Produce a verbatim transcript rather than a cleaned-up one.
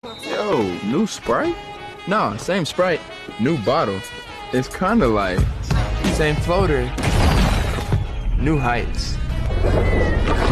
Yo, new Sprite? Nah, same Sprite, new bottle. It's kinda like Same floater, new heights.